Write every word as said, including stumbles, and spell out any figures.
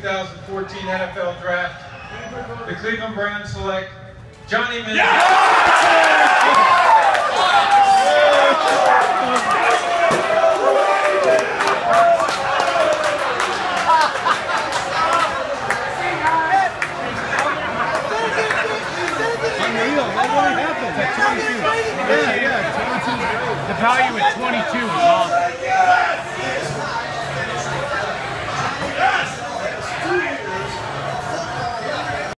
thousand fourteen N F L Draft, the Cleveland Browns select Johnny Manziel. Yeah! Unreal, that really happened at twenty-two. Yeah, yeah, twenty-two. The value at twenty-two is awesome.